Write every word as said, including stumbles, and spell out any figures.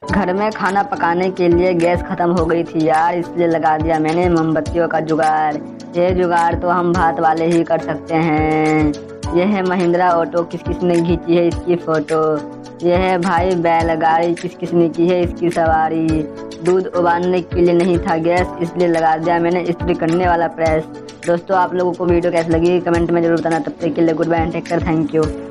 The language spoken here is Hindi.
घर में खाना पकाने के लिए गैस खत्म हो गई थी यार, इसलिए लगा दिया मैंने मोमबत्तियों का जुगाड़। ये जुगाड़ तो हम भात वाले ही कर सकते हैं। यह है महिंद्रा ऑटो, किस किस ने खींची है इसकी फ़ोटो। यह है भाई बैलगाड़ी, किस किस ने की है इसकी सवारी। दूध उबालने के लिए नहीं था गैस, इसलिए लगा दिया मैंने इस्त्री करने वाला प्रेस। दोस्तों, आप लोगों को वीडियो कैसी लगी कमेंट में जरूर बताना। तब तक के लिए good bye and take care, thank you.